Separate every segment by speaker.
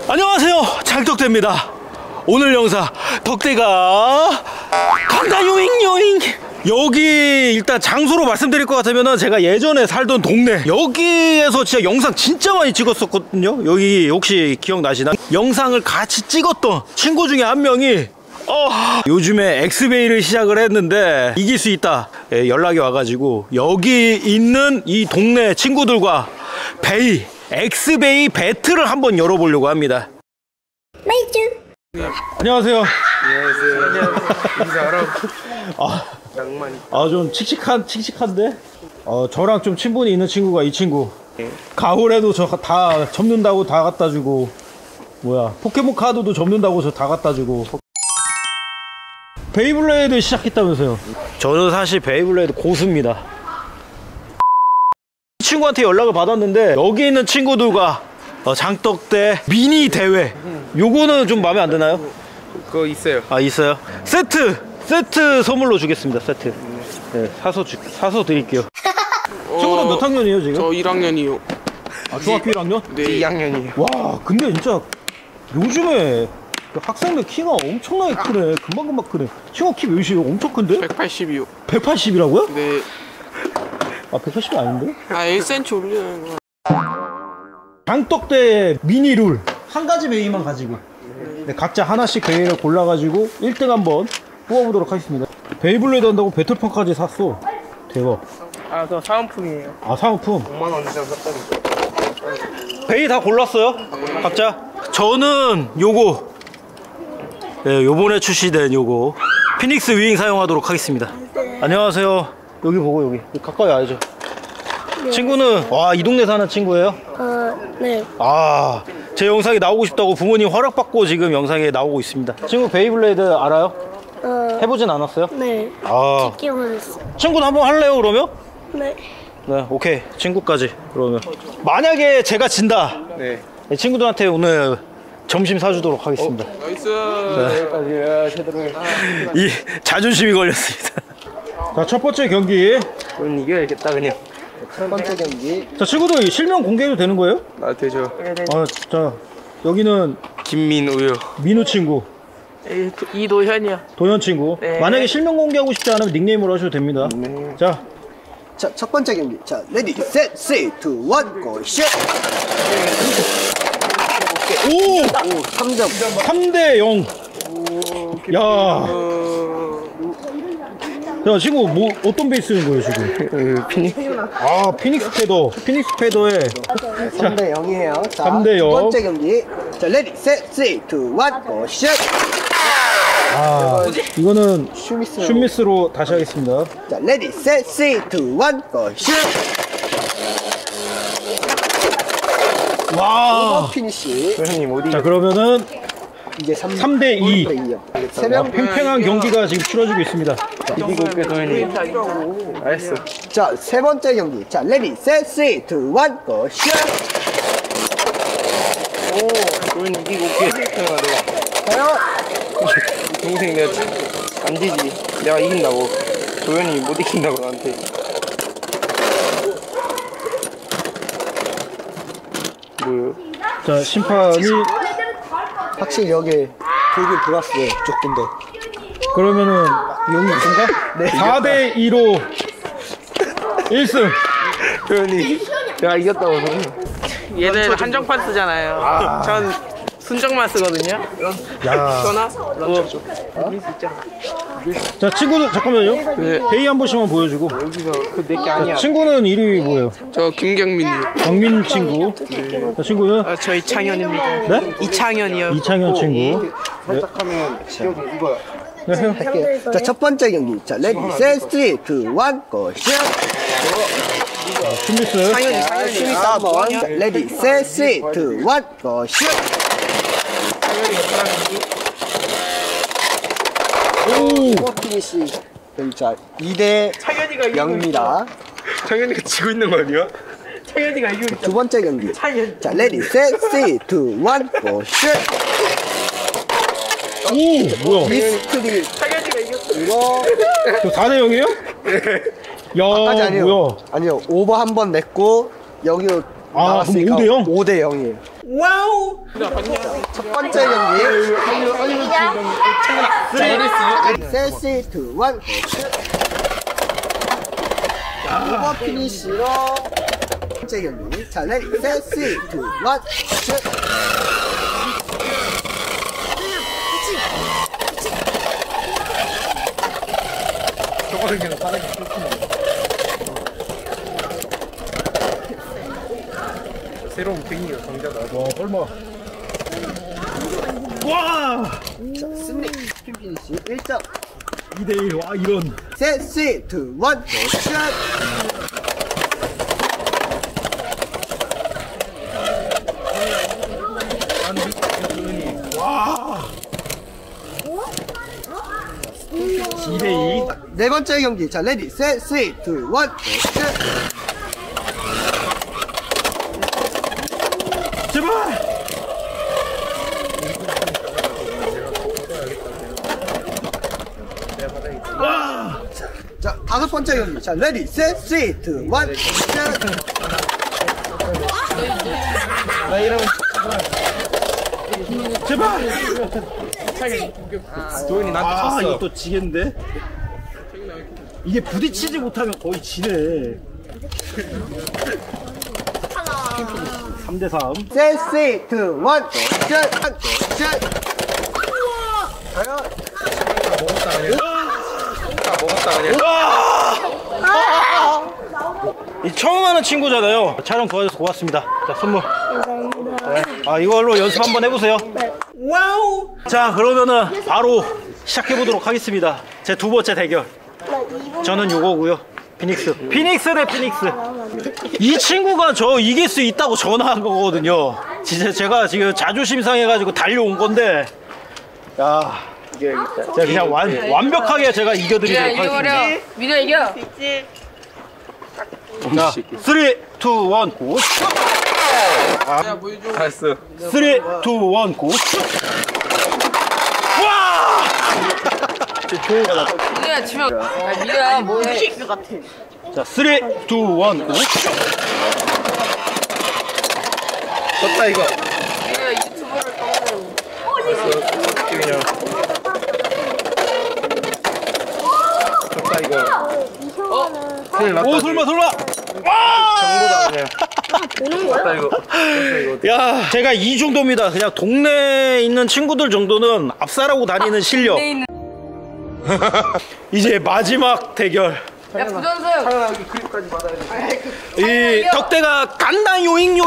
Speaker 1: 안녕하세요, 장덕대입니다. 오늘 영상 덕대가 간다 요잉. 여기 일단 장소로 말씀드릴 것 같으면 제가 예전에 살던 동네, 여기에서 진짜 영상 진짜 많이 찍었었거든요. 여기 혹시 기억나시나? 영상을 같이 찍었던 친구 중에 한 명이 요즘에 엑스베이를 시작을 했는데 이길 수 있다 연락이 와가지고 여기 있는 이 동네 친구들과 엑스베이 배틀을 한번 열어보려고 합니다. 안녕하세요. 좀 칙칙한데? 저랑 좀 친분이 있는 친구가 이 친구. 가을에도 저 다 접는다고 다 갖다 주고, 포켓몬 카드도 접는다고 저 다 갖다 주고. 베이블레이드 시작했다면서요? 저는 사실 베이블레이드 고수입니다. 이 친구한테 연락을 받았는데 여기 있는 친구들과 장덕대 미니 대회, 요거는 좀 마음에 안 드나요?
Speaker 2: 그거 있어요.
Speaker 1: 있어요? 세트 선물로 주겠습니다. 세트. 네, 사서 드릴게요. 친구들 몇 학년이에요 지금?
Speaker 2: 저 1학년이요.
Speaker 1: 중학교 1학년?
Speaker 2: 네, 2학년이요.
Speaker 1: 와, 근데 진짜 요즘에 학생들 키가 엄청나게 크네. 금방 크네. 친구 키 몇이에요? 엄청 큰데?
Speaker 2: 180이요.
Speaker 1: 180이라고요?
Speaker 2: 네.
Speaker 1: 180이 아닌데?
Speaker 2: 1cm 올리는 거.
Speaker 1: 장덕대 미니 룰 한 가지 베이만 가지고 각자 하나씩 베이를 골라가지고 1등 한번 뽑아보도록 하겠습니다. 베이블레이드 한다고 배틀판까지 샀어. 대박.
Speaker 2: 저 사은품이에요.
Speaker 1: 사은품?
Speaker 2: 5만원 이상 샀다니까.
Speaker 1: 베이 다 골랐어요? 각자? 저는 요거, 요번에 출시된 요거 피닉스 윙 사용하도록 하겠습니다. 안녕하세요. 여기 보고 여기 가까이 와야죠. 네. 친구는 이 동네 사는 친구예요?
Speaker 3: 네.
Speaker 1: 제 영상에 나오고 싶다고 부모님 허락받고 지금 영상에 나오고 있습니다. 친구 베이블레이드 알아요? 해보진 않았어요?
Speaker 3: 네. 찍기만 했어.
Speaker 1: 친구도 한번 할래요 그러면?
Speaker 3: 네.
Speaker 1: 네, 오케이. 친구까지 그러면. 만약에 제가 진다,
Speaker 2: 네.
Speaker 1: 친구들한테 오늘 점심 사주도록 하겠습니다.
Speaker 2: 나이스. 여기까지 제대로 해.
Speaker 1: 이 자존심이 걸렸습니다. 자, 첫 번째 경기.
Speaker 2: 오늘 이겨야겠다 그냥. 첫 번째 경기.
Speaker 1: 자, 친구들 실명 공개해도 되는 거예요?
Speaker 2: 되죠.
Speaker 1: 자, 여기는
Speaker 2: 김민우요.
Speaker 1: 민우 친구,
Speaker 4: 이도현이요.
Speaker 1: 도현 친구.
Speaker 4: 네.
Speaker 1: 만약에 실명 공개하고 싶지 않으면 닉네임으로 하셔도 됩니다.
Speaker 2: 네.
Speaker 1: 자,
Speaker 5: 첫 번째 경기. 자, 레디, 셋, 3, 2, 1, 고, 슛!
Speaker 1: 오!
Speaker 5: 3점.
Speaker 1: 3대 0. 야. 야, 친구 어떤 베이스 쓰는 거예요 지금?
Speaker 2: 피닉스.
Speaker 1: 피닉스 패더. 피닉스 패더에
Speaker 5: 3대 0이에요. 자,
Speaker 1: 3대 0.
Speaker 5: 두 번째 경기. 자, 레디, 셋, 3, 2, 1, 고, 슛!
Speaker 1: 이거는
Speaker 5: 슈미스.
Speaker 1: 슛미스로 다시 하겠습니다.
Speaker 5: 자, 레디, 셋, 3, 2, 1, 고, 슛!
Speaker 1: 와.
Speaker 5: 피니시.
Speaker 2: 도현님 어디?
Speaker 1: 자, 그러면은
Speaker 5: 이제
Speaker 1: 3대 2.
Speaker 5: 3명.
Speaker 1: 팽팽한 경기가 지금 치러지고 있습니다.
Speaker 2: 이기고 올게 도현님. 알았어.
Speaker 5: 자, 세 번째 경기. 자, 레디, 셋, 3, 2, 1, 고, 슛!
Speaker 2: 도현님 이기고 올게. 도현아 내가. 동생 내가 안 지지. 내가 이긴다고. 도현이 못 이긴다고 나한테. 뭐요?
Speaker 1: 자, 심판이
Speaker 5: 확실히 여기 불길 불었어요. 조금 더.
Speaker 1: 그러면은 여기 있습니까?
Speaker 5: 네.
Speaker 1: 4대 2로 1승.
Speaker 2: 도현이 내가 이겼다고 도현이.
Speaker 4: 얘는 한정판 쓰잖아요. 전 순정만 쓰거든요.
Speaker 1: 야.
Speaker 4: 전화?
Speaker 1: 자, 친구는 잠깐만요.
Speaker 2: 네.
Speaker 1: 베이 한 번씩만 보여주고.
Speaker 2: 여기서 그 내게 아니야.
Speaker 1: 친구는 이름이 뭐예요?
Speaker 2: 저 김경민이요.
Speaker 1: 정민 친구. 자, 친구는
Speaker 4: 저 이창현입니다.
Speaker 1: 네?
Speaker 4: 이창현이요.
Speaker 1: 이창현 친구.
Speaker 2: 살짝하면 지금 이거야.
Speaker 1: 네, 해요.
Speaker 5: 할게요. 자, 첫 번째 경기. 자, 레디, 셋, 3, 2, 1, 고, 슛!
Speaker 1: 슛미스.
Speaker 5: 슈미 3번. 자, 레디, 셋, 3, 2, 1, 고, 슛! 오! 피니시. 자, 2대
Speaker 4: 창현이가
Speaker 5: 0입니다.
Speaker 2: 창현이가 지고 있는 거 아니야?
Speaker 4: 창현이가 이기고
Speaker 5: 두 번째 경기.
Speaker 4: 창현.
Speaker 5: 자, 레디, 셋, 3, 2, 1, 고, 슛!
Speaker 1: 오, 뭐야?
Speaker 5: 미스트리.
Speaker 4: 창현이가 이겼어.
Speaker 5: 이거.
Speaker 1: 저 4대 0이에요? 야,
Speaker 5: 아니요.
Speaker 1: 뭐야?
Speaker 5: 아니요. 오버 한 번 냈고, 여기로
Speaker 1: 아, 그럼 5대 0?
Speaker 5: 5대 0이에요. 와우. 첫 번째 경기. 셋, 2, 1, 고! 오버 피니시로 첫 번째 경기. 자, 레디, 셋, 2, 1, 슛!
Speaker 2: 저거를 그냥 바닥에 쏟구나. 새로운 팽이가 강자다.
Speaker 1: 와, 설마. 와!
Speaker 5: 자, 승리. 스핀 피니시 1점.
Speaker 1: 2대 1. 와, 이런.
Speaker 5: 셋, 2, 1, 고! 슛!
Speaker 1: 와! 2대 2.
Speaker 5: 네 번째 경기. 자, 레디, 셋, 2, 1, 슛!
Speaker 1: 제발! 와!
Speaker 5: 자, 다섯 번째 경기. 자, 레디, 셋, 2, 1, 슛!
Speaker 2: 나 이러면
Speaker 1: 제발!
Speaker 2: 도현이 나한테
Speaker 1: 아,
Speaker 2: 쳤어.
Speaker 1: 이거 또 지겠는데? 이게 부딪히지 못하면 거의 지네. 3대 3.
Speaker 5: 셋, 2, 1, 슛! 과연
Speaker 2: 먹었다 그냥.
Speaker 1: 이 처음 하는 친구잖아요. 촬영 도와줘서 고맙습니다. 자, 선물. 네. 아, 이걸로 연습 한번 해보세요. 와우! 자, 그러면은 바로 시작해보도록 하겠습니다. 제 두 번째 대결. 저는 요거고요. 피닉스. 피닉스 대 피닉스. 이 친구가 저 이길 수 있다고 전화한 거거든요. 진짜 제가 지금 자존심 상해가지고 달려온 건데, 야, 제가 그냥 완벽하게 제가 이겨드리도록 하겠습니다.
Speaker 4: 민호 이겨.
Speaker 1: 자, 3, 2, 1, 고!
Speaker 2: 잘했어.
Speaker 1: 3, 2, 1, 고! 와!
Speaker 4: 민호야 지금. 민호야 뭐해?
Speaker 1: 자, 3, 2, 1, 고!
Speaker 2: 졌다 이거.
Speaker 4: 민호야 유튜브를 떠나고.
Speaker 2: 그냥. 졌다 이거. 큰일 났다.
Speaker 1: 오, 설마!
Speaker 2: 정보다 그냥. 졌다 이거.
Speaker 1: 야, 제가 이 정도입니다. 그냥 동네에 있는 친구들 정도는 압살하고 다니는 실력. 이제 마지막 대결.
Speaker 4: 야 부전승.
Speaker 2: 하나 여기 그립까지 받아야 돼.
Speaker 1: 이 덕대가 간다 요잉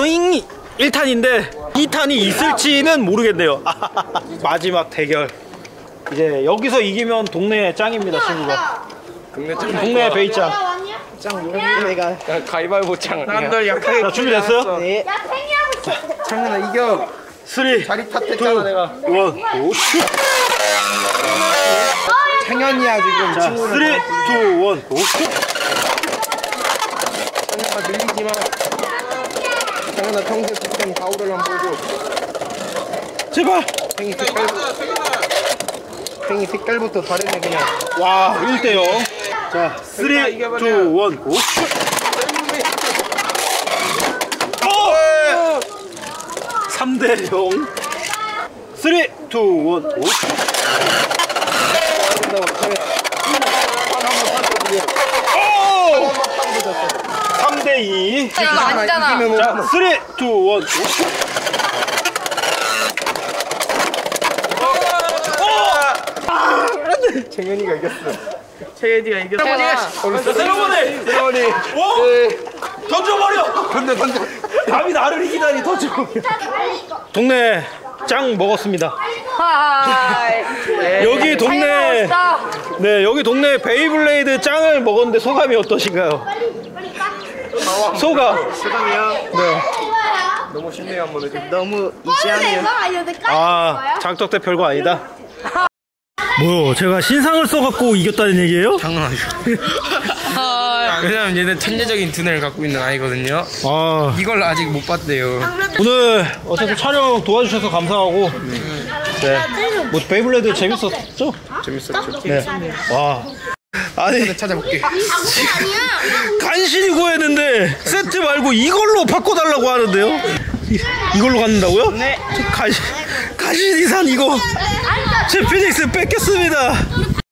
Speaker 1: 1탄인데 2탄이 있을지는 모르겠네요. 마지막 대결. 이제 여기서 이기면 동네 짱입니다, 친구가. 동네 베이짱.
Speaker 2: 그냥 가위바위보 창. 사람들 약하게.
Speaker 1: 자, 준비됐어요?
Speaker 5: 네.
Speaker 2: 창현아 이겨.
Speaker 1: 3,
Speaker 5: 자리 탓했잖아, 내가.
Speaker 1: 1, 고! 슛!
Speaker 5: 창현이야, 지금.
Speaker 1: 자, 3, 2, 1, 고! 슛!
Speaker 2: 창현아 밀리지 마. 창현아 평소에 비슷한 가오를 한번 보여줘.
Speaker 1: 제발!
Speaker 2: 팽이 색깔부터 다르네 그냥.
Speaker 1: 와, 1대 0. 자, 3, 2, 1, 고! 슛! 3대 0. 3, 2, 1, 고! 슛! 3대 2.
Speaker 4: 이거 아니잖아.
Speaker 1: 자, 3, 2, 1, 고! 슛!
Speaker 2: 재현이가 이겼어. 채예디가 이겼어.
Speaker 1: 세레모니!
Speaker 2: 세레모니.
Speaker 1: 오! 던져버려!
Speaker 2: 던져.
Speaker 1: 감히 나를 이기다니 던져버려. 동네 짱 먹었습니다.
Speaker 4: 하이.
Speaker 1: 여기 동네
Speaker 4: 멋있다.
Speaker 1: 네, 여기 동네 베이블레이드 짱을 먹었는데 소감이 어떠신가요? 소감.
Speaker 2: 세상이야.
Speaker 1: 네.
Speaker 2: 너무 쉽네요 한번 해줘.
Speaker 5: 너무 이지하네요.
Speaker 1: 아, 장떡대 별거 아니다. 뭐요? 제가 신상을 써갖고 이겼다는 얘기예요?
Speaker 2: 장난 아니죠. 왜냐면 얘는 천재적인 두뇌를 갖고 있는 아이거든요.
Speaker 1: 아,
Speaker 2: 이걸 아직 못 봤대요.
Speaker 1: 오늘 어쨌든 촬영 도와주셔서 감사하고 네, 뭐 베이블레이드 재밌었죠?
Speaker 2: 재밌었죠.
Speaker 1: 네. 와, 아니
Speaker 5: 찾아볼게.
Speaker 1: 간신히 구했는데 세트 말고 이걸로 바꿔달라고 하는데요. 이걸로 갖는다고요? 네. 간신히 산 이거 제 피닉스 뺏겼습니다.